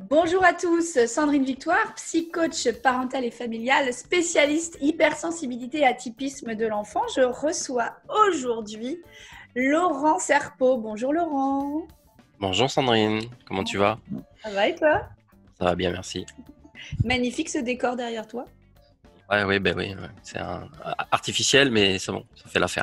Bonjour à tous, Sandrine Victoire, psy-coach parentale et familiale, spécialiste hypersensibilité et atypisme de l'enfant. Je reçois aujourd'hui Laurent Serpeau. Bonjour Laurent. Bonjour Sandrine, comment tu vas? Ça va et toi? Ça va bien, merci. Magnifique ce décor derrière toi. Oui, c'est artificiel, mais c'est bon, ça fait l'affaire.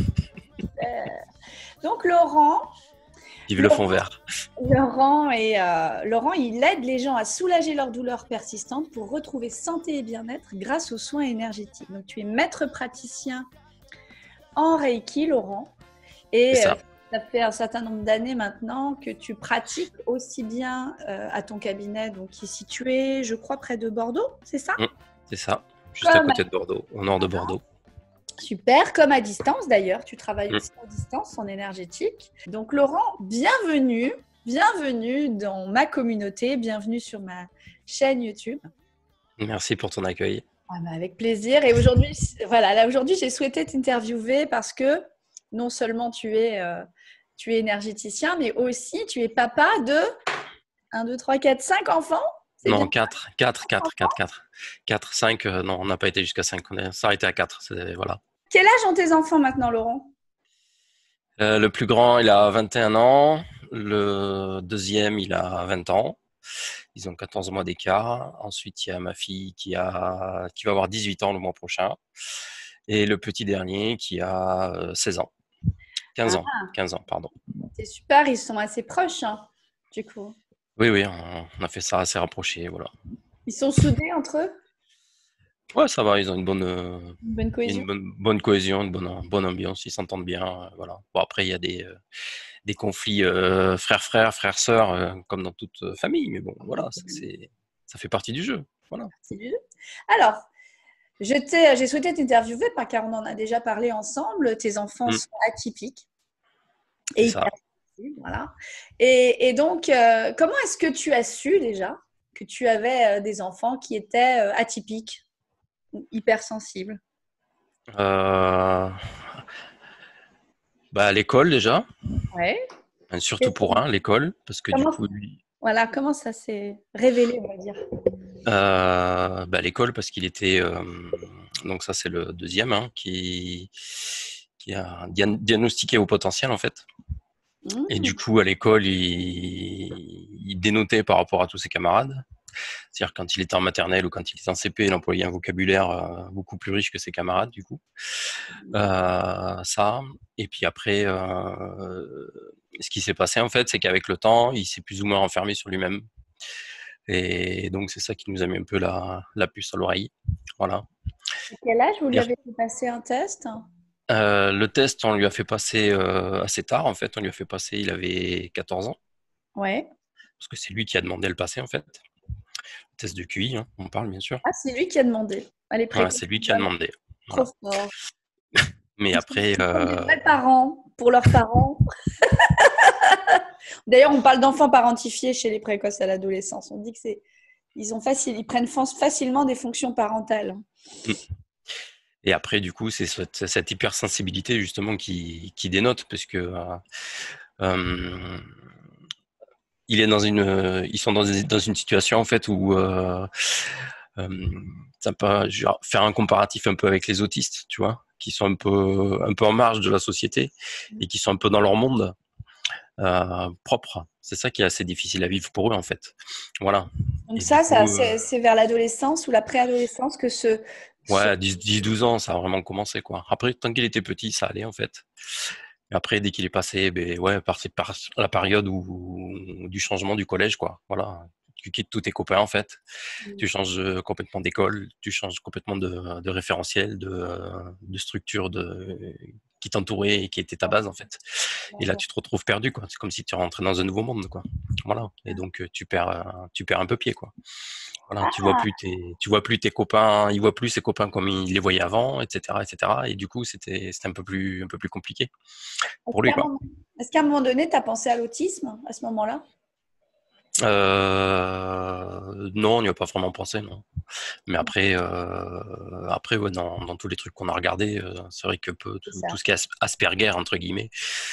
Donc Laurent, Vive le fond vert. Laurent, il aide les gens à soulager leurs douleurs persistantes pour retrouver santé et bien-être grâce aux soins énergétiques. Donc tu es maître praticien en Reiki, Laurent, et C'est ça. ça fait un certain nombre d'années maintenant que tu pratiques aussi bien à ton cabinet, donc qui est situé, je crois, près de Bordeaux, c'est ça? C'est ça, juste à côté de Bordeaux, au nord de Bordeaux. Super, comme à distance d'ailleurs, tu travailles aussi à distance en énergétique. Donc Laurent, bienvenue dans ma communauté, bienvenue sur ma chaîne YouTube. Merci pour ton accueil. Avec plaisir. Et aujourd'hui, aujourd'hui, j'ai souhaité t'interviewer parce que non seulement tu es énergéticien, mais aussi tu es papa de 1, 2, 3, 4, 5 enfants. Non, 4, 5, non, on n'a pas été jusqu'à 5, on s'est arrêté à 4, voilà. Quel âge ont tes enfants maintenant, Laurent? Le plus grand, il a 21 ans, le deuxième, il a 20 ans. Ils ont 14 mois d'écart. Ensuite, il y a ma fille qui va avoir 18 ans le mois prochain. Et le petit dernier qui a 16 ans. 15 ans, pardon. C'est super, ils sont assez proches, hein, du coup. Oui, on a fait ça assez rapproché, voilà. Ils sont soudés entre eux? Ouais, ça va, ils ont une bonne cohésion. bonne cohésion, une bonne ambiance, ils s'entendent bien, voilà. Bon, après, il y a des conflits frères-frères, frères-sœurs, comme dans toute famille, mais bon, voilà, ça fait partie du jeu, voilà. Alors, j'ai souhaité t'interviewer car on en a déjà parlé ensemble. Tes enfants sont atypiques. C'est ça. Voilà. Et donc, comment est-ce que tu as su déjà que tu avais des enfants qui étaient atypiques ou hypersensibles? À l'école déjà. Ouais. Surtout pour l'école, parce que du coup, lui. Voilà, comment ça s'est révélé, on va dire? L'école, parce qu'il était. Donc, ça, c'est le deuxième, qui a diagnostiqué au potentiel, en fait. Et du coup, à l'école, il dénotait par rapport à tous ses camarades. C'est-à-dire quand il était en maternelle ou quand il était en CP, il employait un vocabulaire beaucoup plus riche que ses camarades, du coup. Ça. Et puis après, ce qui s'est passé, en fait, c'est qu'avec le temps, il s'est plus ou moins renfermé sur lui-même. Et donc, c'est ça qui nous a mis un peu la puce à l'oreille. Voilà. À quel âge vous lui avez fait passer un test? Le test, on lui a fait passer assez tard, en fait. On lui a fait passer, il avait 14 ans. Ouais. Parce que c'est lui qui a demandé le passer, en fait. Le test de QI, on parle, bien sûr. Ah, c'est lui qui a demandé. C'est lui qui a demandé. Trop fort. Mais après. Des vrais parents pour leurs parents. D'ailleurs, on parle d'enfants parentifiés chez les précoces à l'adolescence. On dit que ils prennent facilement des fonctions parentales. Et après, du coup, c'est cette hypersensibilité justement qui dénote, parce que ils sont dans une situation en fait où ça peut faire un comparatif un peu avec les autistes, tu vois, qui sont un peu en marge de la société et qui sont un peu dans leur monde propre. C'est ça qui est assez difficile à vivre pour eux, en fait. Voilà. Donc c'est vers l'adolescence ou la préadolescence que Ouais, 10-12 ans, ça a vraiment commencé, quoi. Après, tant qu'il était petit, ça allait, en fait. Et après, dès qu'il est passé, par la période du changement du collège, quoi. Voilà. Tu quittes tous tes copains, en fait. Tu changes complètement d'école, tu changes complètement de référentiel, de structure qui t'entourait et qui était ta base, en fait. Et là, tu te retrouves perdu, quoi. C'est comme si tu rentrais dans un nouveau monde, quoi. Voilà. Et donc, tu perds un peu pied, quoi. Voilà, tu vois plus tes copains, il voit plus ses copains comme il les voyait avant, etc., etc. Et du coup, c'était un peu plus compliqué pour lui, quoi. Est-ce qu'à un moment donné, tu as pensé à l'autisme à ce moment-là? Non, on n'y a pas vraiment pensé, non. Mais après ouais, dans tous les trucs qu'on a regardés, c'est vrai que C'est tout ça. ce qui est Asperger, entre guillemets,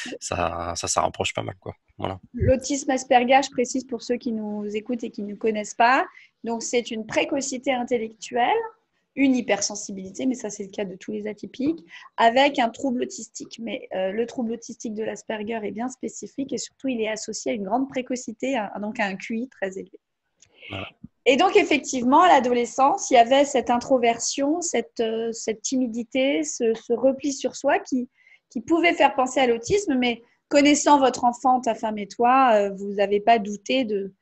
ça rapproche pas mal, quoi. Voilà. L'autisme Asperger, je précise pour ceux qui nous écoutent et qui ne connaissent pas. Donc, c'est une précocité intellectuelle, une hypersensibilité, mais ça, c'est le cas de tous les atypiques, avec un trouble autistique. Mais le trouble autistique de l'Asperger est bien spécifique et surtout, il est associé à une grande précocité, donc à un QI très élevé. Voilà. Et donc, effectivement, à l'adolescence, il y avait cette introversion, cette timidité, ce repli sur soi qui pouvait faire penser à l'autisme, mais connaissant votre enfant, ta femme et toi, vous n'avez pas douté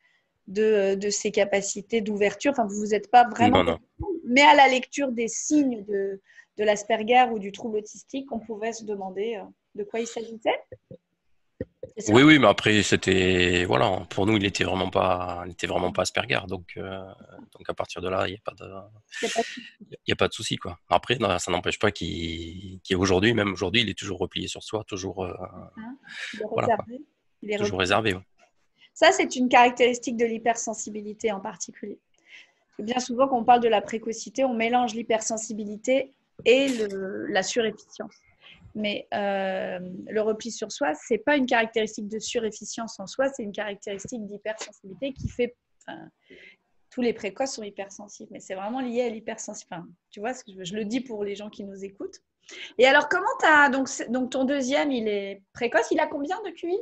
de ses capacités d'ouverture. Enfin, vous vous êtes pas vraiment... Non, non. Mais à la lecture des signes de l'Asperger ou du trouble autistique, on pouvait se demander de quoi il s'agissait. C'est ça? Oui, oui, mais après, voilà, pour nous, il était vraiment pas Asperger, donc à partir de là, Il n'y a pas il y a pas de souci, quoi. Après, non, ça n'empêche pas qu'aujourd'hui, même aujourd'hui, il est toujours replié sur soi, toujours, hein. Il est voilà, quoi. réservé. Il est Toujours replié. réservé, ouais. Ça, c'est une caractéristique de l'hypersensibilité en particulier. Bien souvent, quand on parle de la précocité, on mélange l'hypersensibilité et la surefficience. Mais le repli sur soi, ce n'est pas une caractéristique de surefficience en soi, c'est une caractéristique d'hypersensibilité qui fait... Enfin, tous les précoces sont hypersensibles, mais c'est vraiment lié à l'hypersensibilité. Enfin, tu vois, je le dis pour les gens qui nous écoutent. Et alors, comment tu as... Donc, ton deuxième, il est précoce. Il a combien de QI?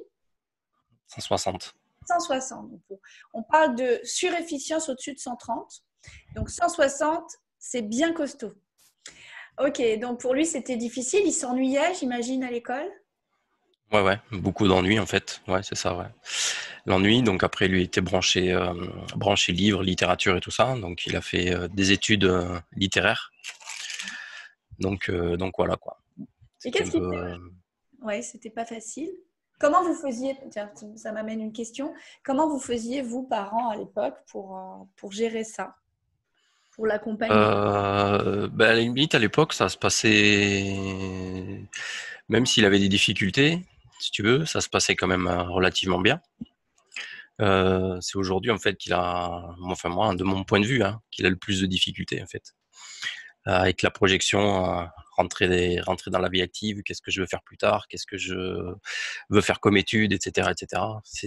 160. 160. Donc, on parle de surefficience au-dessus de 130. Donc 160, c'est bien costaud. Ok, donc pour lui, c'était difficile. Il s'ennuyait, j'imagine, à l'école. Ouais, ouais, beaucoup d'ennuis, en fait. Ouais, c'est ça, ouais. L'ennui, donc après, lui était branché livres, littérature et tout ça. Donc, il a fait des études littéraires. Donc voilà, quoi. Et C'était qu'est-ce un qu'il peu. fait? Ouais, c'était pas facile. Comment vous faisiez, tiens, ça m'amène une question, comment vous faisiez, vous, parents, à l'époque, pour gérer ça, pour l'accompagner? Ben, à la limite, à l'époque, ça se passait, même s'il avait des difficultés, si tu veux, ça se passait quand même relativement bien. C'est aujourd'hui, en fait, enfin moi, de mon point de vue, hein, qu'il a le plus de difficultés, en fait. Avec la projection, rentrer dans la vie active, qu'est-ce que je veux faire plus tard, qu'est-ce que je veux faire comme étude, etc., etc. C'est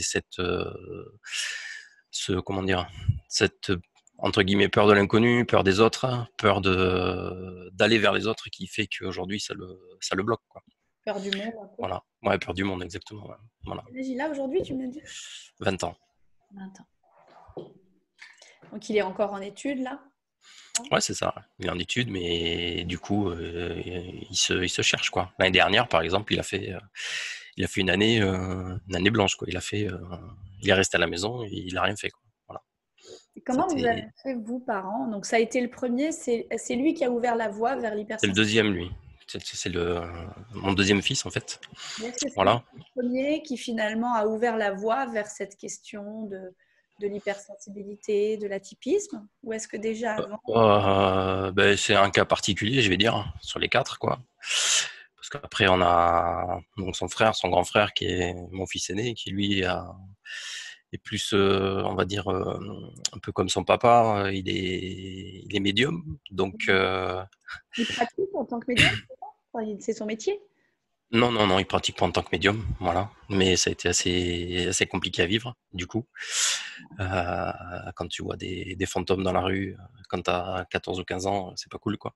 comment dire, cette entre guillemets peur de l'inconnu, peur des autres, hein, peur d'aller vers les autres qui fait qu'aujourd'hui ça le bloque, quoi. Peur du monde, un peu. Voilà, ouais, peur du monde, exactement. Ouais. Voilà, Quel âge il a aujourd'hui, tu me dis? 20 ans. 20 ans. Donc il est encore en études, là? Ouais, c'est ça. Il est en études, mais du coup, il se cherche, quoi. L'année dernière, par exemple, il a fait une année blanche, quoi. Il est resté à la maison et il a rien fait, quoi. Voilà. Et comment vous avez C'était, fait, vous, parents? Donc, ça a été le premier, c'est lui qui a ouvert la voie vers c'est le l'hypersensibilité. deuxième, lui. C'est mon deuxième fils, en fait. Est-ce que c'est lui Voilà. le premier qui, finalement, a ouvert la voie vers cette question de l'hypersensibilité, de l'atypisme? Ou est-ce que déjà avant... Ben, c'est un cas particulier, je vais dire, sur les quatre, quoi. Parce qu'après, on a donc son frère, son grand frère, qui est mon fils aîné, qui lui est plus, on va dire, un peu comme son papa, il est médium. Donc, Il pratique en tant que médium? Enfin, c'est son métier? non, non, non, il pratique pas en tant que médium, voilà. Mais ça a été assez compliqué à vivre, du coup. Euh, Quand tu vois des fantômes dans la rue, quand tu as 14 ou 15 ans, c'est pas cool, quoi.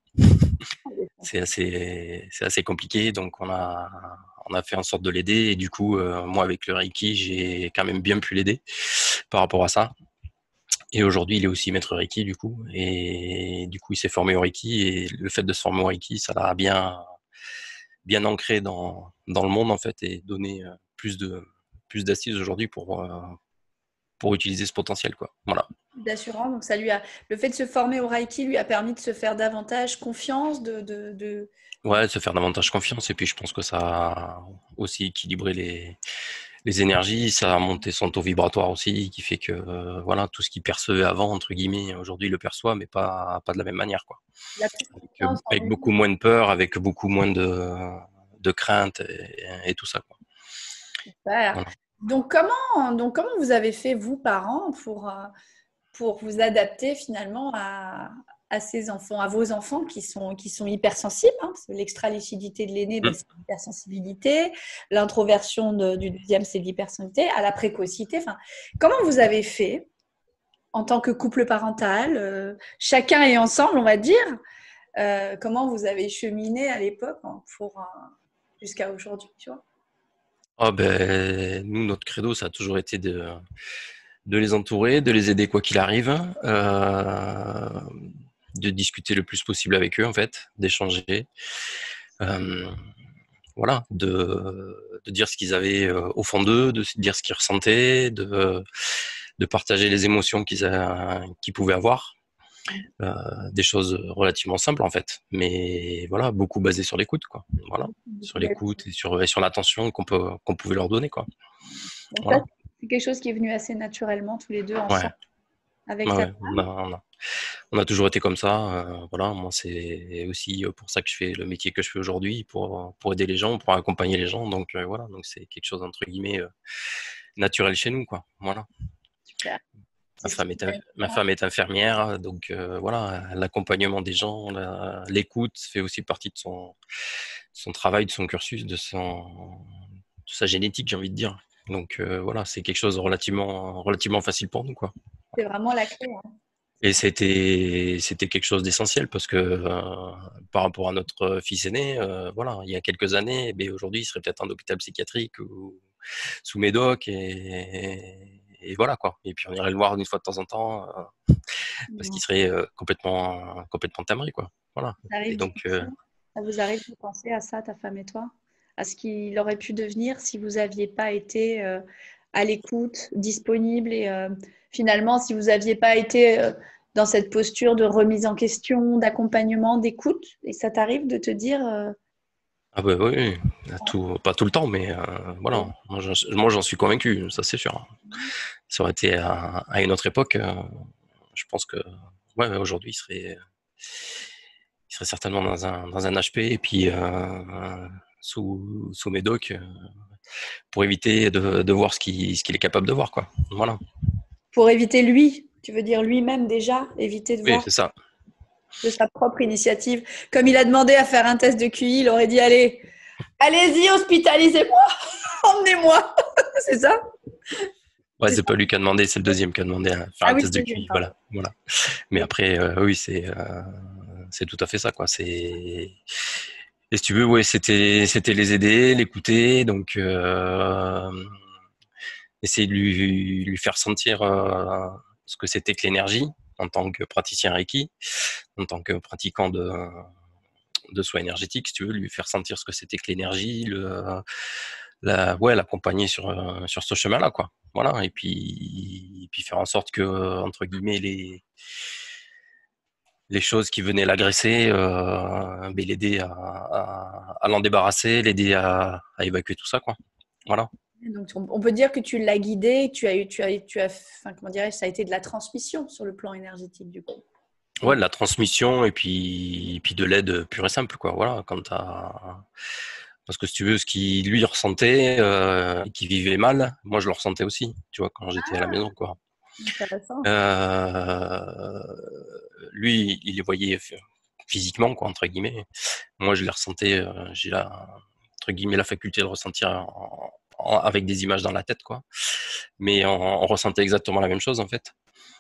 C'est assez compliqué, donc on a fait en sorte de l'aider, et du coup, moi, avec le Reiki, j'ai quand même bien pu l'aider par rapport à ça. Et aujourd'hui, il est aussi maître Reiki, du coup, et du coup, il s'est formé au Reiki, et le fait de se former au Reiki, ça l'a bien ancré dans le monde, en fait, et donné plus d'assises aujourd'hui pour utiliser ce potentiel, quoi. Voilà. D'assurance. Donc, le fait de se former au Reiki lui a permis de se faire davantage confiance, Ouais, de se faire davantage confiance, et puis je pense que ça a aussi équilibré les énergies, ça a monté son taux vibratoire aussi, qui fait que voilà, tout ce qu'il percevait avant, entre guillemets, aujourd'hui il le perçoit, mais pas de la même manière, quoi. il a plus confiance en Avec lui. beaucoup moins de peur, avec beaucoup moins de crainte et tout ça, quoi. Super. Voilà. donc comment vous avez fait, vous, parents, pour vous adapter finalement à ces enfants, à vos enfants qui sont hypersensibles, hein, parce que l'extra-lucidité de l'aîné, ben, c'est l'hypersensibilité, l'introversion du deuxième, c'est l'hypersensibilité, à la précocité. Enfin, comment vous avez fait en tant que couple parental, chacun est ensemble, on va dire, comment vous avez cheminé à l'époque jusqu'à aujourd'hui, tu vois? Ah ben, nous, notre credo, ça a toujours été de les entourer, de les aider quoi qu'il arrive, de discuter le plus possible avec eux, en fait, d'échanger. Voilà, de dire ce qu'ils avaient au fond d'eux, de dire ce qu'ils ressentaient, de partager les émotions qu'ils pouvaient avoir. Des choses relativement simples en fait, mais voilà, beaucoup basées sur l'écoute, quoi. Voilà, sur l'écoute et sur l'attention qu'on pouvait leur donner, quoi. Donc ça, Voilà. c'est quelque chose qui est venu assez naturellement, tous les deux Ouais, ensemble, avec ouais, ta ouais. femme. On a toujours été comme ça. Voilà, moi c'est aussi pour ça que je fais le métier que je fais aujourd'hui, pour aider les gens, pour accompagner les gens. Donc voilà, donc c'est quelque chose entre guillemets naturel chez nous, quoi. Voilà. Super. Ma C'est ce qui femme est, est ma femme est infirmière, donc voilà, l'accompagnement des gens, l'écoute fait aussi partie de son travail, de son cursus, de sa génétique, j'ai envie de dire. Donc voilà, c'est quelque chose de relativement facile pour nous, quoi. c'est vraiment la clé, hein. Et c'était quelque chose d'essentiel parce que par rapport à notre fils aîné, voilà, il y a quelques années, ben aujourd'hui, il serait peut-être en hôpital psychiatrique ou sous médoc et voilà quoi. Et puis on irait le voir une fois de temps en temps parce qu'il serait complètement timbré quoi. Voilà. Ça Et arrive d'y donc penser. Ça vous arrive de penser à ça, ta femme et toi? À ce qu'il aurait pu devenir si vous n'aviez pas été à l'écoute, disponible et finalement, si vous n'aviez pas été dans cette posture de remise en question, d'accompagnement, d'écoute. Et ça t'arrive de te dire, ah bah oui, pas tout le temps, mais voilà. Moi j'en suis convaincu, ça c'est sûr. Ça aurait été à une autre époque, je pense que ouais, aujourd'hui il serait certainement dans un HP et puis sous médoc pour éviter de voir ce qu'il est capable de voir, quoi. Voilà. pour éviter lui, tu veux dire lui-même déjà, éviter de Oui, voir c'est ça. de sa propre initiative. Comme il a demandé à faire un test de QI, il aurait dit, allez, allez-y, hospitalisez-moi, emmenez-moi. C'est ça? Ouais, C'est c'est ça. pas lui qui a demandé, c'est le deuxième qui a demandé à faire Ah un oui, test de c'est deuxième, QI. pardon. Voilà, voilà. Mais après, oui, c'est tout à fait ça, quoi. Et si tu veux, ouais, c'était les aider, l'écouter, donc essayer de lui faire sentir ce que c'était que l'énergie en tant que praticien Reiki, en tant que pratiquant de soins énergétiques, si tu veux, lui faire sentir ce que c'était que l'énergie, ouais, l'accompagner sur ce chemin-là, quoi. Voilà, et puis faire en sorte que, entre guillemets, les choses qui venaient l'agresser, ben, l'aider à l'en débarrasser, l'aider à évacuer tout ça, quoi. Voilà. Donc, on peut dire que tu l'as guidé, enfin, comment dirais-je, ça a été de la transmission sur le plan énergétique, du coup. Ouais, de la transmission et puis de l'aide pure et simple, quoi. Voilà, parce que si tu veux, ce qui lui ressentait, qui vivait mal, moi je le ressentais aussi, tu vois, quand j'étais à la maison, quoi. Intéressant. Euh, Lui, il les voyait physiquement, quoi, entre guillemets. Moi, je les ressentais, j'ai entre guillemets, la faculté de ressentir avec des images dans la tête, quoi. Mais on ressentait exactement la même chose, en fait.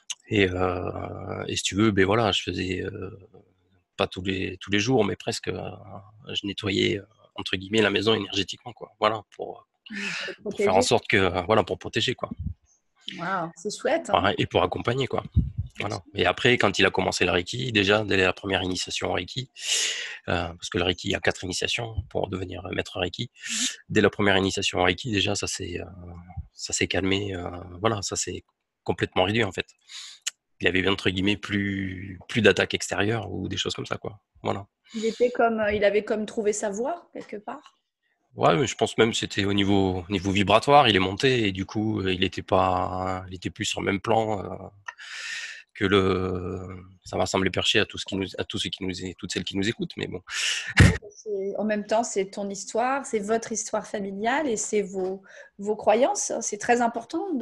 Et si tu veux, ben voilà, je faisais pas tous les jours, mais presque, je nettoyais entre guillemets la maison énergétiquement, quoi. Voilà, Pour te pour faire en protéger. sorte que, voilà, pour protéger, quoi. Waouh, c'est chouette, hein. Et pour accompagner, quoi. Voilà. Et après, quand il a commencé le Reiki, déjà dès la première initiation au Reiki, parce que le Reiki, il y a 4 initiations pour devenir maître Reiki. Dès la première initiation au Reiki, déjà ça s'est calmé, voilà, ça s'est complètement réduit en fait. Il avait entre guillemets plus d'attaques extérieures ou des choses comme ça, quoi. Voilà. Il avait comme trouvé sa voie quelque part. Ouais, mais je pense même que c'était au niveau vibratoire, il est monté et du coup il était plus sur le même plan. que ça va sembler perché à tous ceux qui nous, toutes celles qui nous écoutent, mais bon. En même temps, c'est ton histoire, c'est votre histoire familiale et c'est vos croyances. C'est très important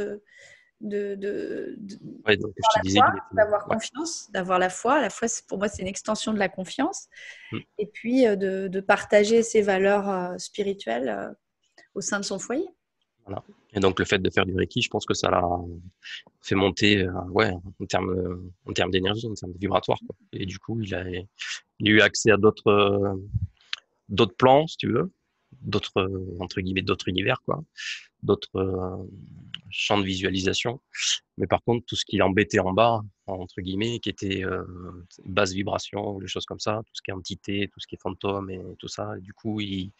Ouais, donc je te disais qu'il était, d'avoir ouais. confiance, d'avoir la foi. La foi, pour moi, c'est une extension de la confiance. Mm. Et puis, de partager ses valeurs spirituelles au sein de son foyer. Voilà. Et donc le fait de faire du Reiki, je pense que ça l'a fait monter, ouais, en termes d'énergie, en termes vibratoire, quoi. Et du coup, il a eu accès à d'autres plans, si tu veux, d'autres, entre guillemets, d'autres univers, quoi, d'autres champs de visualisation. Mais par contre, tout ce qui l'embêtait en bas, entre guillemets, qui était basse vibration, les choses comme ça, tout ce qui est entité, tout ce qui est fantôme et tout ça, et du coup,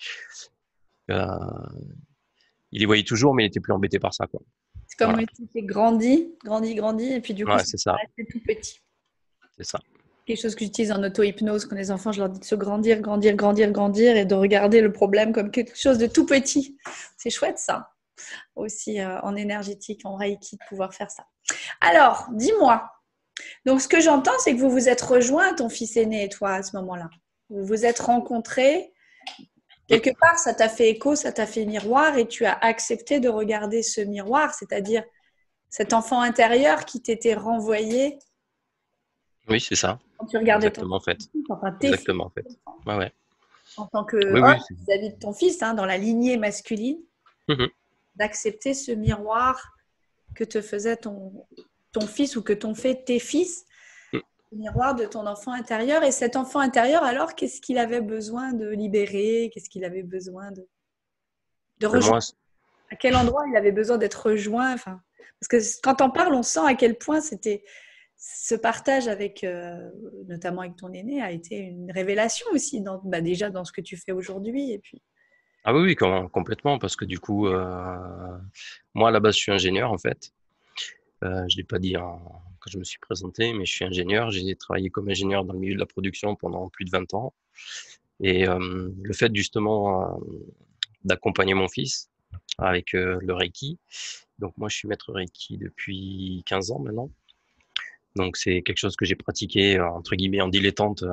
euh, il les voyait toujours, mais il était plus embêté par ça, quoi. C'est comme Voilà. si tu grandi, grandi, grandi, et puis du coup, Ouais, ça c'est va ça, rester tout petit. c'est ça. Quelque chose que j'utilise en auto-hypnose, quand les enfants, je leur dis de se grandir, grandir, grandir, grandir, et de regarder le problème comme quelque chose de tout petit. C'est chouette ça, aussi en énergétique, en Reiki, de pouvoir faire ça. Alors, dis-moi, donc ce que j'entends, c'est que vous vous êtes rejoints, ton fils aîné et toi, à ce moment-là. Vous vous êtes rencontrés. Quelque part, ça t'a fait écho, ça t'a fait miroir, et tu as accepté de regarder ce miroir, c'est-à-dire cet enfant intérieur qui t'était renvoyé Oui, c'est ça. quand tu regardais ton Exactement, en fait. fils, enfin tes fils, Exactement, en fait. Ouais, ouais. en tant Oui, qu'homme oui. vis-à-vis de ton fils, dans la lignée masculine, Mhm. d'accepter ce miroir que te faisait ton fils ou que t'ont fait tes fils, Mm. le miroir de ton enfant intérieur. Et cet enfant intérieur, alors, qu'est-ce qu'il avait besoin de libérer? Qu'est-ce qu'il avait besoin de Ben rejoindre? moi, À quel endroit il avait besoin d'être rejoint? Enfin, parce que quand on parle, on sent à quel point c'était ce partage avec, notamment avec ton aîné, a été une révélation aussi, déjà dans ce que tu fais aujourd'hui. Et puis, ah oui, oui, complètement, parce que du coup, moi à la base, je suis ingénieur en fait. Je l'ai pas dit quand je me suis présenté, mais je suis ingénieur. J'ai travaillé comme ingénieur dans le milieu de la production pendant plus de 20 ans. Et le fait justement d'accompagner mon fils avec le Reiki. Donc moi, je suis maître Reiki depuis 15 ans maintenant. Donc c'est quelque chose que j'ai pratiqué entre guillemets en dilettante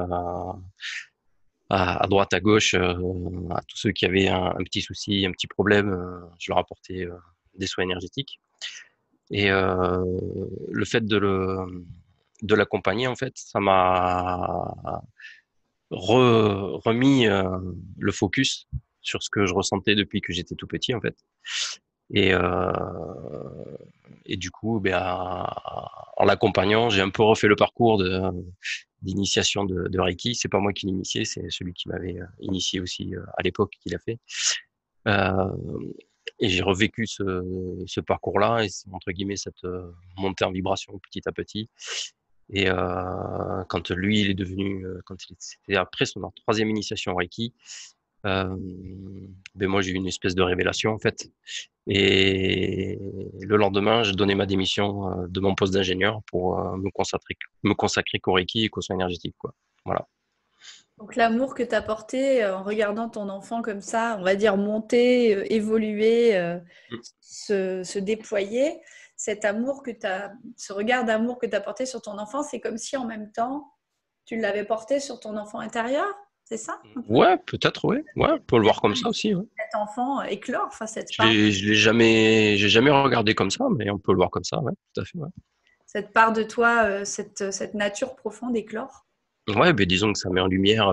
à droite, à gauche, à tous ceux qui avaient un petit souci, un petit problème. Je leur apportais des soins énergétiques. Et le fait de l'accompagner, en fait, ça m'a remis le focus sur ce que je ressentais depuis que j'étais tout petit, en fait. Et, euh, et du coup, ben, en l'accompagnant, j'ai un peu refait le parcours d'initiation de Reiki. C'est pas moi qui l'ai initié, c'est celui qui m'avait initié aussi à l'époque qui l'a fait. Euh, et j'ai revécu ce parcours-là et entre guillemets cette montée en vibration petit à petit. Et quand lui, il est devenu, c'était après son troisième initiation Reiki, euh, ben moi j'ai eu une espèce de révélation en fait. Et le lendemain, je donnais ma démission de mon poste d'ingénieur pour me consacrer qu'au Reiki et qu'au soin énergétique, quoi. Voilà. donc l'amour que tu as porté en regardant ton enfant comme ça, on va dire monter, évoluer, Mm. se déployer, cet amour ce regard d'amour que tu as porté sur ton enfant, c'est comme si en même temps, tu l'avais porté sur ton enfant intérieur, c'est ça un peu? Ouais, peut-être, ouais. Ouais, on peut le voir comme ça aussi, ouais. Cet enfant éclore, enfin J'ai jamais regardé comme ça, mais on peut le voir comme ça, ouais, tout à fait, ouais. cette part de toi, cette nature profonde éclore. Ouais, ben disons que ça met en lumière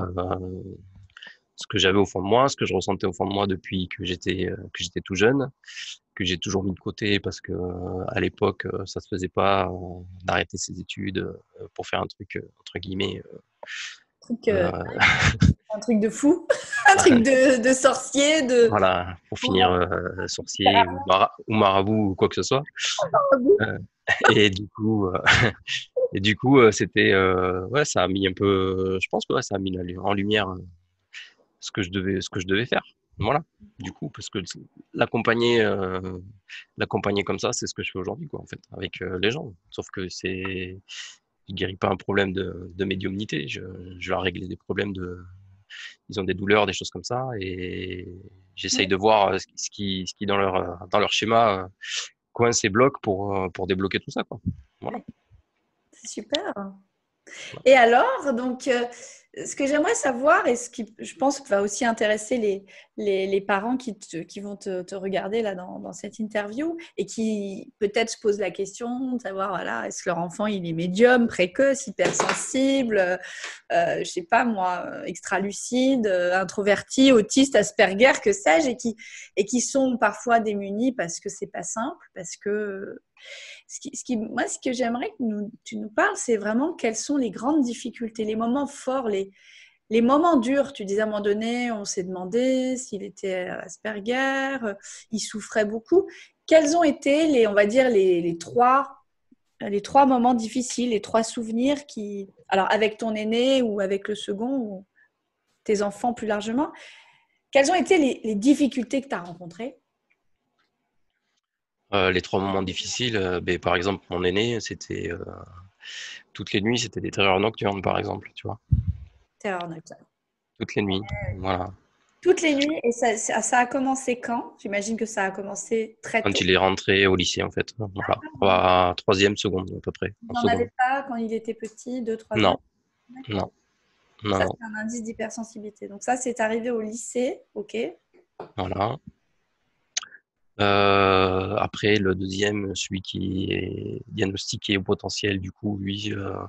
ce que j'avais au fond de moi, ce que je ressentais au fond de moi depuis que j'étais tout jeune, que j'ai toujours mis de côté parce que à l'époque ça se faisait pas d'arrêter ses études pour faire un truc entre guillemets Truc, euh, un truc de fou, un truc de sorcier, de... voilà, pour finir sorcier ou marabout ou quoi que ce soit. Euh, et du coup c'était ouais, ça a mis un peu, je pense que ouais, ça a mis en lumière ce que je devais faire. Voilà. Du coup, parce que l'accompagner, l'accompagner comme ça, c'est ce que je fais aujourd'hui, quoi, en fait, avec les gens. Sauf que je guéris pas un problème de médiumnité. Je leur règle des problèmes ils ont des douleurs, des choses comme ça, et j'essaye de voir ce qui dans leur schéma coince et bloque pour débloquer tout ça, quoi. Voilà. C'est super. Et alors, donc, ce que j'aimerais savoir et ce qui, je pense, va aussi intéresser les parents qui vont te regarder là dans cette interview et qui peut-être se posent la question de savoir, voilà, est-ce que leur enfant, il est médium, précoce, hypersensible, je sais pas moi, extra-lucide, introverti, autiste, Asperger, que sais-je, et qui sont parfois démunis parce que c'est pas simple, parce que moi, ce que j'aimerais que tu nous parles, c'est vraiment quelles sont les grandes difficultés, les moments forts, les moments durs. Tu disais à un moment donné, on s'est demandé s'il était Asperger, il souffrait beaucoup. Quels ont été on va dire, les trois moments difficiles, les trois souvenirs alors avec ton aîné ou avec le second, ou tes enfants plus largement, quelles ont été les difficultés que tu as rencontrées? Les 3 moments difficiles, par exemple, mon aîné, c'était toutes les nuits, c'était des terreurs nocturnes, par exemple, tu vois. Terreur nocturne. Toutes les nuits, voilà. Toutes les nuits, et ça a commencé quand? J'imagine que ça a commencé très Quand tôt. il est rentré au lycée, en fait, voilà. Troisième, seconde, à peu près, Vous en n'en avez seconde. pas quand il était petit, 2, 3 ans? Non, D'accord. non, non, Ça, non, c'est un indice d'hypersensibilité. Donc ça, c'est arrivé au lycée, ok. voilà. Après, le deuxième, celui qui est diagnostiqué au potentiel, du coup, lui,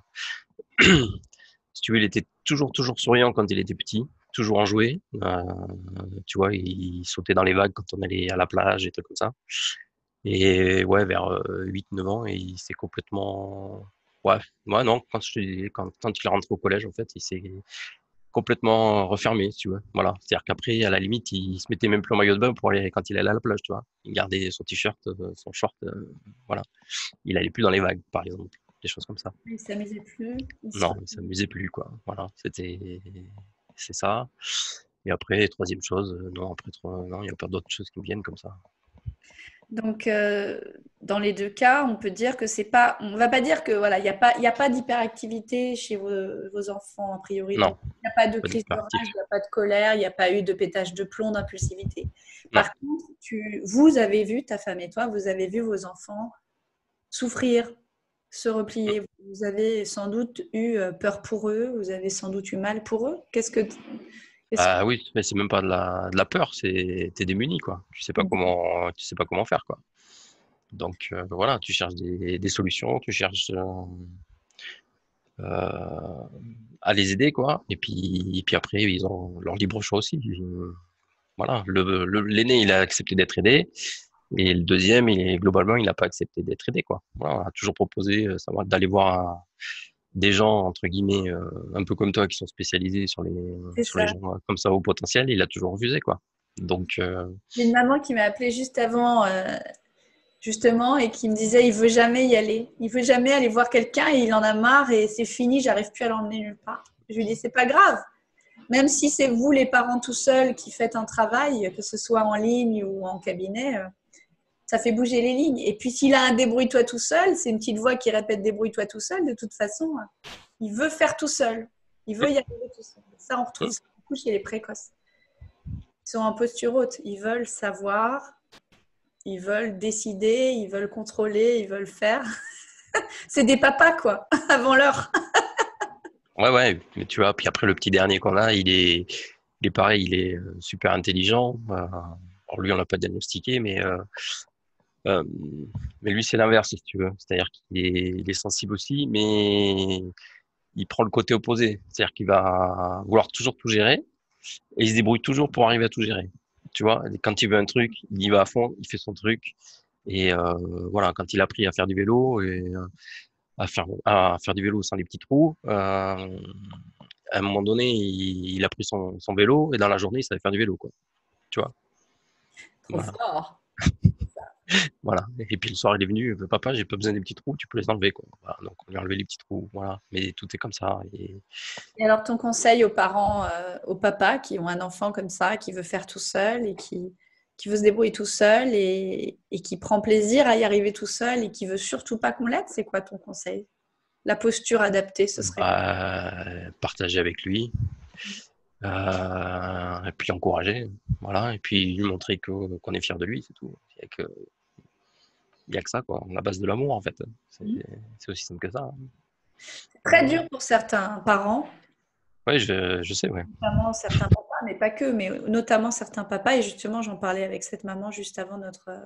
si tu veux, il était toujours souriant quand il était petit, toujours enjoué. Tu vois, il sautait dans les vagues quand on allait à la plage et trucs comme ça. Et ouais, vers 8-9 ans, il s'est complètement... Ouais, ouais, non, quand il est rentré au collège, en fait, il s'est complètement refermé, si tu veux. Voilà. C'est-à-dire qu'après, à la limite, il se mettait même plus en maillot de bain pour aller quand il allait à la plage, tu vois. Il gardait son t-shirt, son short, voilà. Il allait plus dans les vagues, par exemple. Des choses comme ça. Il ne s'amusait plus. Non, il s'amusait plus, quoi. Voilà. C'est ça. Et après, troisième chose, non, non, il y a pas d'autres choses qui me viennent comme ça. Donc, dans les deux cas, on peut dire que c'est pas. On va pas dire que voilà, il y a pas d'hyperactivité chez vos enfants a priori. Non, Donc, il n'y a pas de pas crise de d'hyperactif. rage, il n'y a pas de colère, il n'y a pas eu de pétage de plomb, d'impulsivité. Non. Par contre, vous avez vu, ta femme et toi, vous avez vu vos enfants souffrir, se replier. Vous avez sans doute eu peur pour eux, vous avez sans doute eu mal pour eux. Qu'est-ce que... Ah oui, mais c'est même pas de la peur, t'es démuni, quoi. Tu sais pas comment faire, quoi. Donc voilà, tu cherches des solutions, tu cherches euh, à les aider, quoi. Et puis après, ils ont leur libre choix aussi. Voilà, l'aîné, il a accepté d'être aidé, et le deuxième, globalement, il n'a pas accepté d'être aidé, quoi. Voilà, on a toujours proposé d'aller voir des gens, entre guillemets, un peu comme toi, qui sont spécialisés sur les, C'est sur les ça. gens comme ça au potentiel, il a toujours refusé, quoi. Donc, J'ai une maman qui m'a appelée juste avant, justement, et qui me disait il veut jamais y aller. Il veut jamais aller voir quelqu'un et il en a marre et c'est fini, j'arrive plus à l'emmener nulle part. Je lui dis c'est pas grave. Même si c'est vous, les parents tout seuls, qui faites un travail, que ce soit en ligne ou en cabinet, ça fait bouger les lignes. Et puis s'il a un débrouille-toi tout seul, c'est une petite voix qui répète débrouille-toi tout seul, de toute façon, il veut faire tout seul. Il veut y arriver tout seul. Ça, on retrouve ça beaucoup chez les précoces. Ils sont en posture haute. Ils veulent savoir, ils veulent décider, ils veulent contrôler, ils veulent faire. C'est des papas, quoi, avant l'heure. ouais, ouais, mais tu vois, puis après, le petit dernier qu'on a, il est pareil, il est super intelligent. Alors lui, on l'a pas diagnostiqué, euh, mais lui, c'est l'inverse, si tu veux. C'est-à-dire qu'il est sensible aussi, mais il prend le côté opposé. C'est-à-dire qu'il va vouloir toujours tout gérer, et il se débrouille toujours pour arriver à tout gérer. Tu vois, quand il veut un truc, il y va à fond, il fait son truc. Et voilà, quand il a appris à faire du vélo et à faire du vélo sans les petits trous, à un moment donné, il a pris son vélo et dans la journée, il savait faire du vélo, quoi. Tu vois, Trop voilà, fort. voilà. Et puis le soir, il est venu, papa, j'ai pas besoin des petits trous, tu peux les enlever, quoi. Voilà, donc on lui a enlevé les petits trous, voilà. Mais tout est comme ça. Et alors, ton conseil aux parents, aux papas qui ont un enfant comme ça, qui veut faire tout seul et qui veut se débrouiller tout seul et qui prend plaisir à y arriver tout seul et qui veut surtout pas qu'on l'aide, c'est quoi ton conseil? La posture adaptée, ce serait quoi? Partager avec lui, et puis l'encourager, voilà. Et puis lui montrer qu'on est fier de lui, c'est tout. Il y a que ça, quoi. La base de l'amour, en fait. C'est Mhm. c'est aussi simple que ça, hein. C'est très dur pour certains parents, Ouais, je sais, ouais. notamment certains papas, mais pas que, mais notamment certains papas. Et justement, j'en parlais avec cette maman juste avant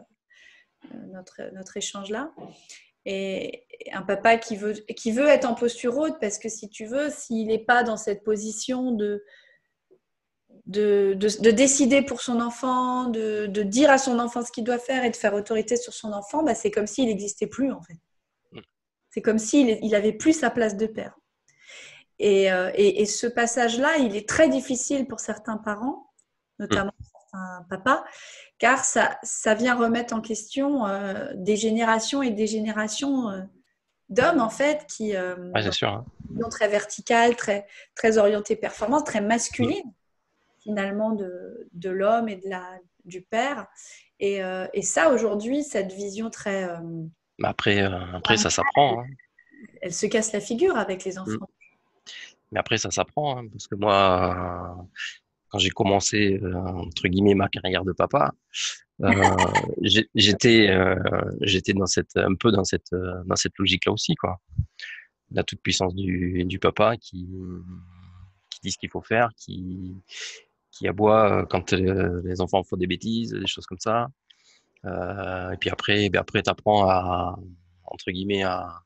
notre échange là. Et un papa qui veut être en posture haute, parce que si tu veux, s'il n'est pas dans cette position de décider pour son enfant, de dire à son enfant ce qu'il doit faire et de faire autorité sur son enfant, bah, c'est comme s'il n'existait plus en fait. C'est comme s'il il avait plus sa place de père. Et ce passage-là, il est très difficile pour certains parents, Mm. notamment certains papas, car ça vient remettre en question des générations et des générations d'hommes en fait Ouais, c'est sûr, hein. sont très verticales, très orientées performance, très Mm. masculines finalement de l'homme et du père. Et ça aujourd'hui, cette vision très Mais après ça s'apprend, hein. elle se casse la figure avec les Mm. enfants. Mais après ça s'apprend, hein, parce que moi, quand j'ai commencé entre guillemets ma carrière de papa, j'étais dans cette un peu dans cette logique-là aussi, quoi. La toute puissance du papa qui dit ce qu'il faut faire, qui aboie quand les enfants font des bêtises, des choses comme ça. Et puis après, ben après t'apprends à entre guillemets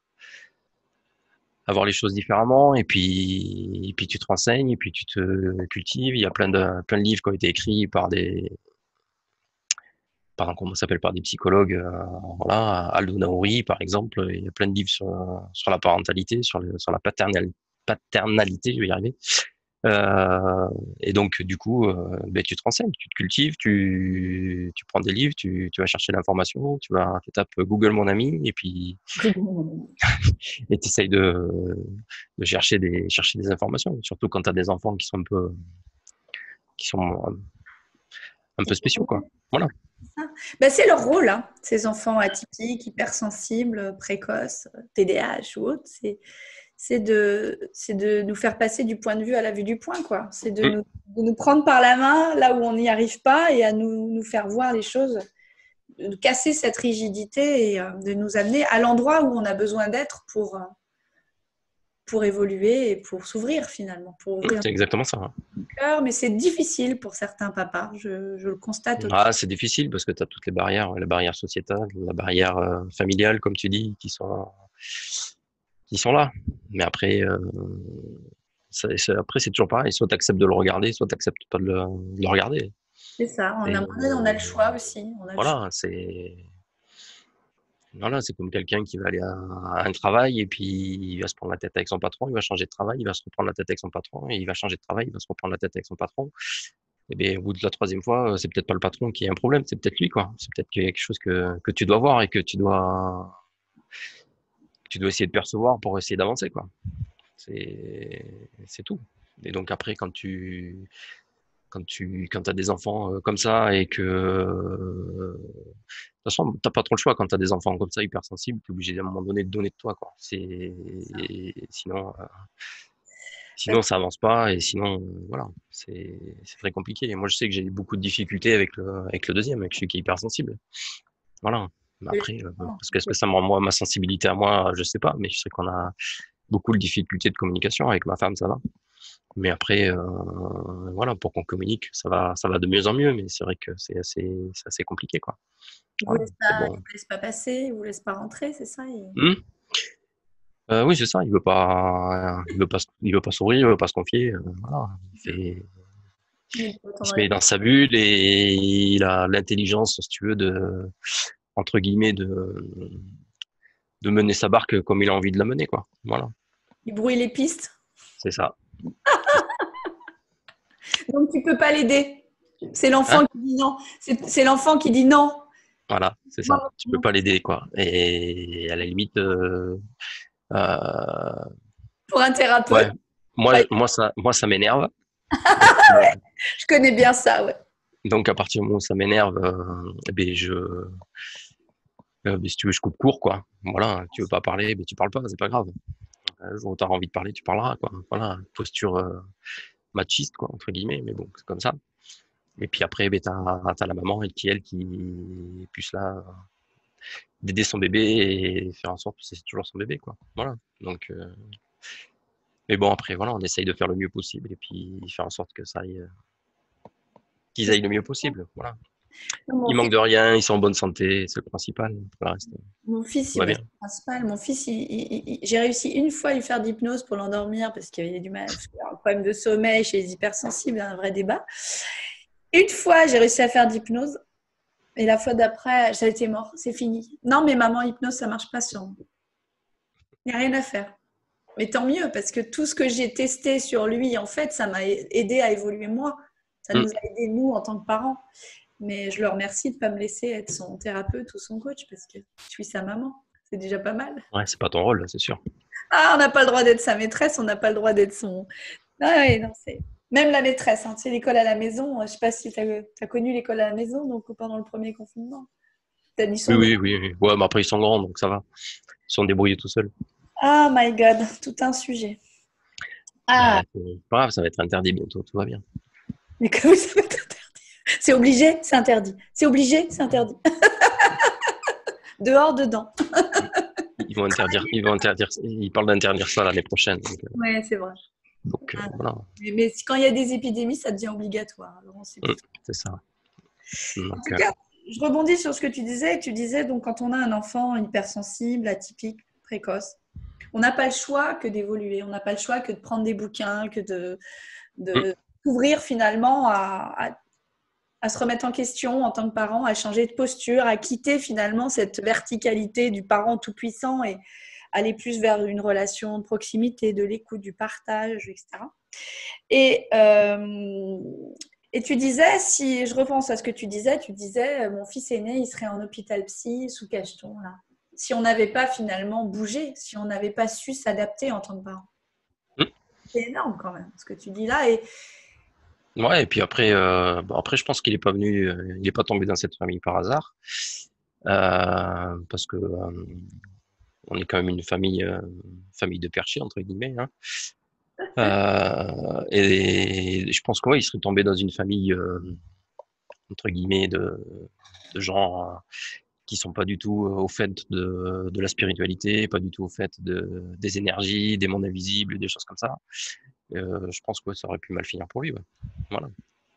à voir les choses différemment, et puis tu te renseignes, et puis tu te cultives. Il y a plein de livres qui ont été écrits par comment ça s'appelle, par des psychologues, voilà, Aldo Naori par exemple. Il y a plein de livres sur la parentalité, sur la paternalité, je vais y arriver. Et donc du coup, ben, tu te renseignes, tu te cultives, tu prends des livres, tu vas chercher l'information, tu tapes Google mon ami, et puis et tu essayes de chercher des informations, surtout quand tu as des enfants qui sont un peu spéciaux, quoi. Voilà. Ben, c'est leur rôle, hein, ces enfants atypiques, hypersensibles, précoces, TDAH ou autres. C'est de nous faire passer du point de vue à la vue du point, quoi. C'est Mm. de nous prendre par la main là où on n'y arrive pas et à nous faire voir les choses, de casser cette rigidité et de nous amener à l'endroit où on a besoin d'être pour évoluer et pour s'ouvrir finalement, pour ouvrir C'est exactement ça, hein. le cœur. Mais c'est difficile pour certains papas, je le constate aussi. Ah, c'est difficile parce que tu as toutes les barrières sociétales, la barrière familiale, comme tu dis, qui sont là. Mais après, après c'est toujours pareil. Soit tu acceptes de le regarder, soit tu n'acceptes pas de le regarder. C'est ça, Et on a le choix aussi. On a le choix. voilà, c'est comme quelqu'un qui va aller à un travail, et puis il va se prendre la tête avec son patron, il va changer de travail, il va se reprendre la tête avec son patron, et il va changer de travail, il va se reprendre la tête avec son patron. Et bien, au bout de la troisième fois, c'est peut-être pas le patron qui a un problème, c'est peut-être lui, quoi. C'est peut-être quelque chose que tu dois voir et que tu dois essayer de percevoir pour essayer d'avancer, quoi. C'est tout. Et donc après, quand t'as des enfants comme ça, et que de toute façon, t'as pas trop le choix quand t'as des enfants comme ça hypersensibles, t'es obligé à un moment donné de donner de toi, quoi. Sinon, sinon ça avance pas, et sinon voilà, c'est très compliqué. Et moi, je sais que j'ai beaucoup de difficultés avec le deuxième, avec celui qui est hypersensible. Voilà. Mais après, parce qu'est-ce que ça me rend, moi, ma sensibilité à moi, je sais pas, mais je sais qu'on a beaucoup de difficultés de communication avec ma femme, ça va. Mais après, voilà, pour qu'on communique, ça va de mieux en mieux, mais c'est vrai que c'est assez compliqué, quoi. Voilà. Mais Il bon. vous laisse pas passer, il vous laisse pas rentrer, c'est ça. Hmm. Oui, c'est ça. Il veut pas s'ouvrir, il veut pas se confier. Voilà. Il se met dans sa bulle, et il a l'intelligence, si tu veux, entre guillemets, de mener sa barque comme il a envie de la mener, quoi. Voilà. Il brouille les pistes, C'est ça. donc tu peux pas l'aider. C'est Hein? l'enfant qui dit non. C'est l'enfant qui dit non. Voilà, c'est Non, ça. Tu peux pas l'aider, quoi. Et à la limite, euh, pour un ouais. thérapeute. Moi, ça m'énerve. Je connais bien ça, ouais. Donc, à partir du moment où ça m'énerve, eh ben, si tu veux, je coupe court, quoi. Voilà. Tu veux pas parler, ben, tu parles pas, c'est pas grave. Un jour où t'auras envie de parler, tu parleras, quoi. Voilà. Posture, machiste, quoi, entre guillemets, mais bon, c'est comme ça. Et puis après, ben, t'as la maman, elle qui est plus là, d'aider son bébé et faire en sorte que c'est toujours son bébé, quoi. Voilà. Donc, mais bon, après, voilà, on essaye de faire le mieux possible et puis faire en sorte que ça aille, qu'ils C'est aillent le mieux possible. Voilà. mon Ils fils, manquent de rien, ils sont en bonne santé, c'est le principal. Pour le reste, mon fils, tout va ouais, bien. c'est le principal. Mon fils, j'ai réussi une fois à lui faire d'hypnose pour l'endormir parce qu'il avait du mal, parce qu'il a un problème de sommeil chez les hypersensibles, un vrai débat. Une fois, j'ai réussi à faire d'hypnose. Et la fois d'après, ça a été mort, c'est fini. Non, mais maman, hypnose, ça marche pas sur moi. Il n'y a rien à faire. Mais tant mieux, parce que tout ce que j'ai testé sur lui, en fait, ça m'a aidé à évoluer moi. Ça Mm. nous a aidé, nous, en tant que parents. Mais je le remercie de ne pas me laisser être son thérapeute ou son coach, parce que je suis sa maman. C'est déjà pas mal. Ouais, c'est pas ton rôle, c'est sûr. Ah, on n'a pas le droit d'être sa maîtresse, on n'a pas le droit d'être son... Ah, ouais, non, c'est... Même la maîtresse, hein, tu sais, l'école à la maison, je ne sais pas si tu as connu l'école à la maison, donc pendant le premier confinement. T'as mis Oui, son... oui, oui, oui. Ouais, mais après, ils sont grands, donc ça va. Ils sont débrouillés tout seuls. Ah, my God, tout un sujet. Ah, C'est pas grave, ça va être interdit bientôt, tout va bien. mais comment ça va être interdit? C'est obligé, c'est interdit. C'est obligé, c'est interdit. Dehors, dedans. Ils parlent d'interdire ça l'année prochaine. Ouais, c'est vrai. Ah, Voilà. mais quand il y a des épidémies, ça devient obligatoire. Alors, on sait Mm, plus. c'est ça. En Donc, tout cas, je rebondis sur ce que tu disais. Tu disais, donc, quand on a un enfant hypersensible, atypique, précoce, on n'a pas le choix que d'évoluer. On n'a pas le choix que de prendre des bouquins, que mm, de s'ouvrir finalement à se remettre en question en tant que parent, à changer de posture, à quitter finalement cette verticalité du parent tout-puissant et aller plus vers une relation de proximité, de l'écoute, du partage, etc. Et, euh, et tu disais, si je repense à ce que tu disais, mon fils aîné, il serait en hôpital psy sous cacheton, là. Si on n'avait pas finalement bougé, si on n'avait pas su s'adapter en tant que parent. mm. C'est énorme quand même ce que tu dis là. Et Ouais, et puis après, bon, après, je pense qu'il est pas venu, il est pas tombé dans cette famille par hasard, parce que on est quand même une famille de perchés entre guillemets, hein. Et je pense qu'il serait tombé dans une famille entre guillemets de gens qui sont pas du tout au fait de la spiritualité, pas du tout au fait des énergies, des mondes invisibles, des choses comme ça. Je pense que ouais, ça aurait pu mal finir pour lui. Ouais. Voilà.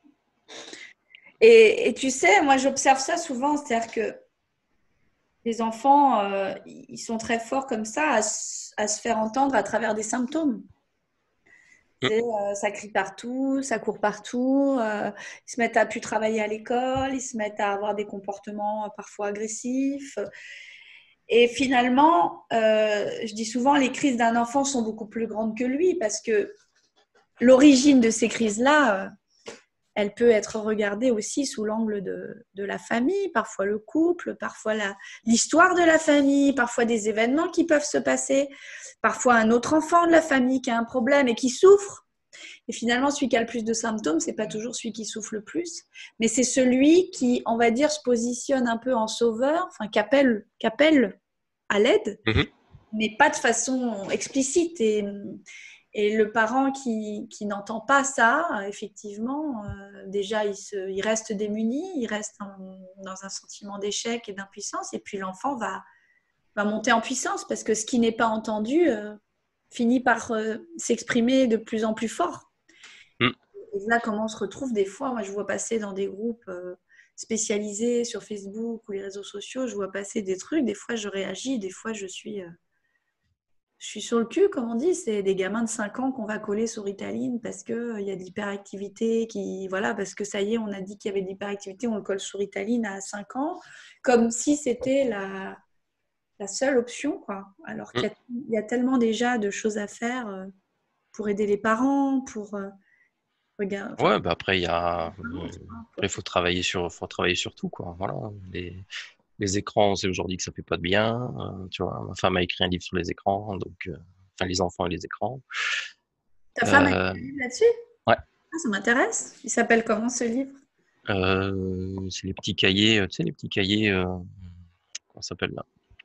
Et tu sais, moi j'observe ça souvent, c'est-à-dire que les enfants, ils sont très forts comme ça à se faire entendre à travers des symptômes. Mm. Ça crie partout, ça court partout, ils se mettent à plus travailler à l'école, ils se mettent à avoir des comportements parfois agressifs. Et finalement, je dis souvent, les crises d'un enfant sont beaucoup plus grandes que lui parce que l'origine de ces crises-là, elle peut être regardée aussi sous l'angle de la famille, parfois le couple, parfois l'histoire de la famille, parfois des événements qui peuvent se passer, parfois un autre enfant de la famille qui a un problème et qui souffre. Et finalement, celui qui a le plus de symptômes, c'est pas toujours celui qui souffre le plus, mais c'est celui qui, on va dire, se positionne un peu en sauveur, enfin, qu'appelle à l'aide, Mhm. mais pas de façon explicite. Et le parent qui n'entend pas ça, effectivement, déjà, il reste démuni, il reste dans un sentiment d'échec et d'impuissance, et puis l'enfant va monter en puissance, parce que ce qui n'est pas entendu finit par s'exprimer de plus en plus fort. Mm. Et là, comment on se retrouve des fois, moi je vois passer dans des groupes spécialisés sur Facebook ou les réseaux sociaux, je vois passer des trucs, des fois je réagis, des fois je suis sur le cul, comme on dit, c'est des gamins de 5 ans qu'on va coller sur Ritaline parce qu'il y a de l'hyperactivité, voilà, parce que ça y est, on a dit qu'il y avait de l'hyperactivité, on le colle sur Ritaline à 5 ans, comme si c'était la seule option, quoi. Alors Mm. qu'il y a tellement déjà de choses à faire pour aider les parents, pour regarder, enfin, Ouais, bah après pour... après faut travailler sur tout quoi. Voilà, les écrans, c'est aujourd'hui que ça fait pas de bien. Tu vois, ma femme a écrit un livre sur les écrans, donc enfin les enfants et les écrans. Ta femme a Euh, écrit un livre là-dessus? ouais, Ah, ça m'intéresse. Il s'appelle comment ce livre? c'est les petits cahiers, tu sais les petits cahiers, comment ça s'appelle là,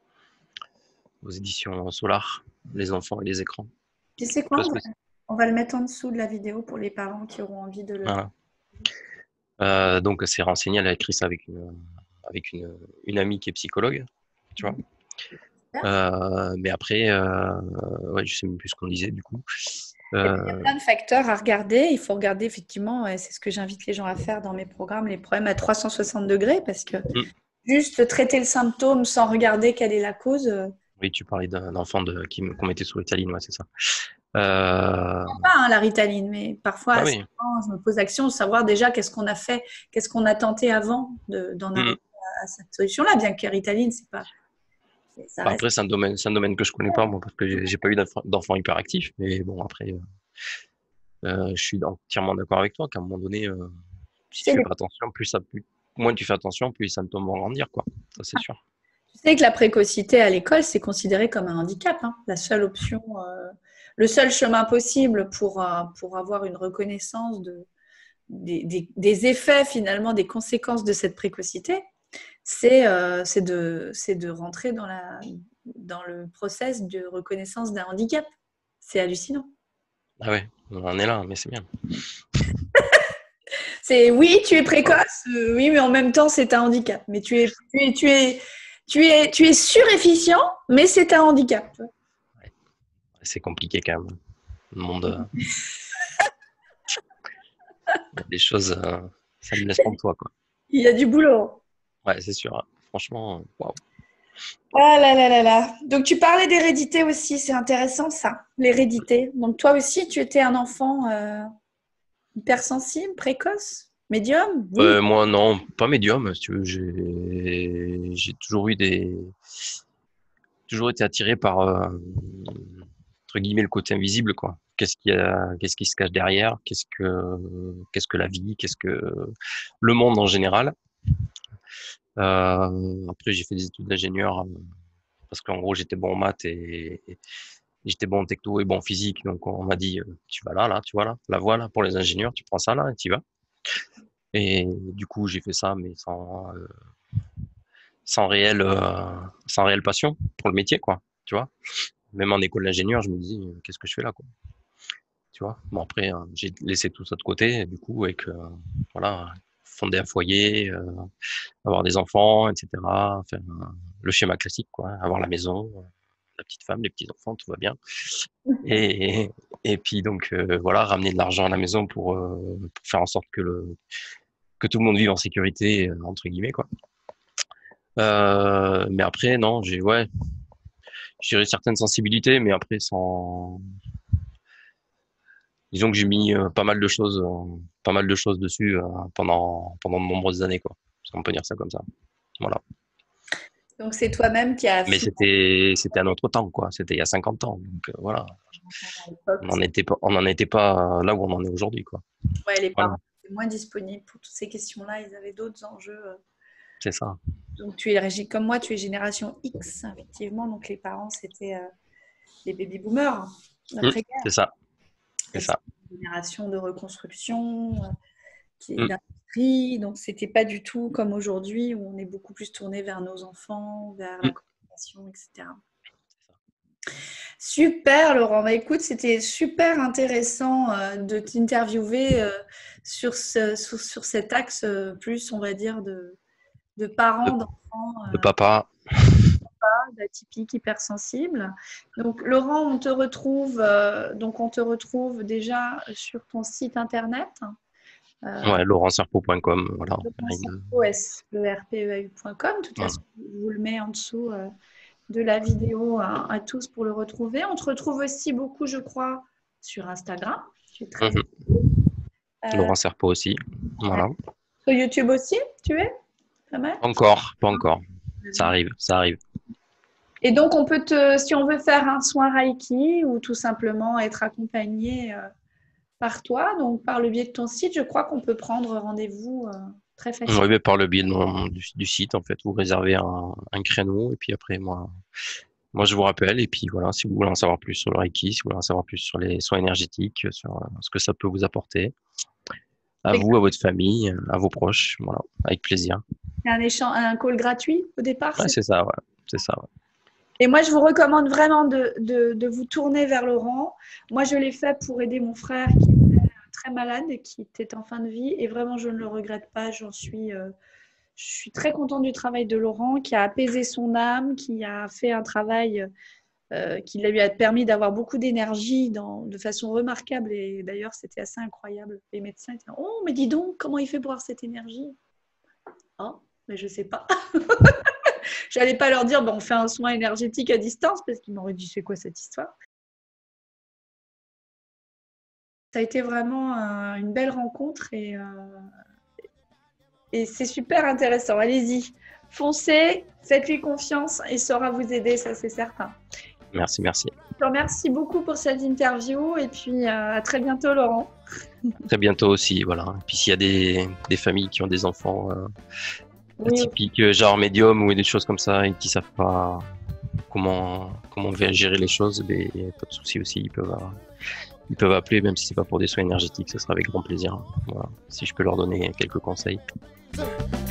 aux éditions Solar, les enfants et les écrans. Tu sais quoi? On va le mettre en dessous de la vidéo pour les parents qui auront envie de le... Voilà. Donc c'est renseigné, elle a écrit ça avec une amie qui est psychologue. tu vois. Mais après, ouais, je sais même plus ce qu'on disait du coup. Il y a plein de facteurs à regarder. Il faut regarder effectivement, et c'est ce que j'invite les gens à faire dans mes programmes, les problèmes à 360 degrés, parce que juste traiter le symptôme sans regarder quelle est la cause. Oui, tu parlais d'un enfant qu'on mettait sous Ritaline, ouais, c'est ça. Pas la Ritaline, mais parfois, Ah oui. je me pose l'action de savoir déjà qu'est-ce qu'on a fait, qu'est-ce qu'on a tenté avant d'en arriver à cette solution-là, bien que la Ritaline, c'est pas. Ça reste. Après, c'est un domaine que je connais pas, moi, parce que j'ai pas eu d'enfant hyperactif. Mais bon, après, je suis entièrement d'accord avec toi qu'à un moment donné, si tu C'est fais pas attention, moins tu fais attention, plus les symptômes vont grandir, quoi. Ça, c'est sûr. Tu sais que la précocité à l'école, c'est considéré comme un handicap. Hein. La seule option, le seul chemin possible pour avoir une reconnaissance des effets, finalement, des conséquences de cette précocité, c'est de rentrer dans le process de reconnaissance d'un handicap. C'est hallucinant. Ah ouais, on en est là, mais c'est bien. C'est oui, tu es précoce, oui, mais en même temps, c'est un handicap. Mais tu es surefficient, mais c'est un handicap. Ouais. C'est compliqué quand même. Le monde, il y a des choses, ça me laisse pantois, quoi. Il y a du boulot. Ouais, c'est sûr. Hein. Franchement, waouh. Ah là là là là. Donc tu parlais d'hérédité aussi, c'est intéressant ça, l'hérédité. Donc toi aussi, tu étais un enfant hypersensible, précoce, médium? Oui. Moi, non, pas médium, si tu veux. J'ai toujours été attiré par, entre guillemets, le côté invisible, quoi. Qu'est-ce qui se cache derrière? Qu'est-ce que la vie? Qu'est-ce que le monde en général? Après, j'ai fait des études d'ingénieur parce qu'en gros, j'étais bon en maths et j'étais bon en techno et bon en physique. Donc, on m'a dit, tu vas là, tu vois là, la voie là pour les ingénieurs, tu prends ça là et tu y vas. Et du coup, j'ai fait ça, mais sans réelle, sans réelle passion pour le métier, quoi. Tu vois. Même en école d'ingénieur, je me dis, qu'est-ce que je fais là, quoi. Tu vois. Bon, après, j'ai laissé tout ça de côté, et du coup, avec, voilà, fonder un foyer, avoir des enfants, etc. Faire le schéma classique, quoi. Avoir la maison, la petite femme, les petits enfants, tout va bien. Et, et puis, donc, voilà, ramener de l'argent à la maison pour faire en sorte que tout le monde vive en sécurité, entre guillemets, quoi. Mais après, non, j'ai certaines sensibilités, mais après, disons que j'ai mis pas mal de choses dessus pendant de nombreuses années, quoi. On peut dire ça comme ça. Voilà. Donc c'est toi-même qui as Mais fini c'était un autre temps, quoi. C'était il y a 50 ans. Donc, voilà. à l'époque. On n'en était pas là où on en est aujourd'hui, quoi. Ouais, les Voilà. parents étaient moins disponibles pour toutes ces questions-là, ils avaient d'autres enjeux. C'est ça. Donc tu es comme moi, tu es génération X, effectivement. Donc les parents, c'était les baby boomers d'après-guerre. C'est ça. C'est Et c'est ça. une génération de reconstruction, Mm. d'industrie. Donc c'était pas du tout comme aujourd'hui où on est beaucoup plus tourné vers nos enfants, vers la Mm. communication, etc. Super Laurent, bah, écoute, c'était super intéressant de t'interviewer sur cet axe plus, on va dire, de De, parents d'enfants de papa. atypiques, hypersensibles. Donc Laurent, on te retrouve déjà sur ton site internet. Ouais, laurentserpo.com. Voilà. SERPEAU.com. De toute Voilà. façon, je vous le mets en dessous de la vidéo à tous pour le retrouver. On te retrouve aussi beaucoup, je crois, sur Instagram. Tu es très Mhm. Laurent Serpo aussi. Voilà. sur YouTube aussi, tu es pas mal. Pas encore. Ça arrive, ça arrive. Et donc, si on veut faire un soin Reiki ou tout simplement être accompagné par toi, donc par le biais de ton site, je crois qu'on peut prendre rendez-vous très facilement. Oui, mais par le biais du site, en fait, vous réservez un créneau et puis après, moi, je vous rappelle. Et puis voilà, si vous voulez en savoir plus sur le Reiki, si vous voulez en savoir plus sur les soins énergétiques, sur ce que ça peut vous apporter, à vous, à votre famille, à vos proches, voilà, avec plaisir. C'est un call gratuit au départ. Ouais, c'est ça, ouais. C'est ça, ouais. Et moi, je vous recommande vraiment de vous tourner vers Laurent. Moi, je l'ai fait pour aider mon frère qui était très malade et qui était en fin de vie. Et vraiment, je ne le regrette pas. Je suis très contente du travail de Laurent qui a apaisé son âme, qui a fait un travail qui lui a permis d'avoir beaucoup d'énergie de façon remarquable. Et d'ailleurs, c'était assez incroyable. Les médecins étaient oh, mais dis donc, comment il fait pour avoir cette énergie? Oh, mais je ne sais pas. Je n'allais pas leur dire on fait un soin énergétique à distance parce qu'ils m'auraient dit c'est quoi cette histoire? Ça a été vraiment une belle rencontre et c'est super intéressant. Allez-y, foncez, faites-lui confiance et il saura vous aider, ça c'est certain. Merci, merci. Je te remercie beaucoup pour cette interview et puis à très bientôt Laurent. Très bientôt aussi, voilà. Et puis s'il y a des familles qui ont des enfants atypiques, genre médium ou des choses comme ça et qui savent pas comment gérer les choses, mais pas de souci aussi, ils peuvent appeler, même si c'est pas pour des soins énergétiques, ce sera avec grand plaisir. Voilà. Si je peux leur donner quelques conseils.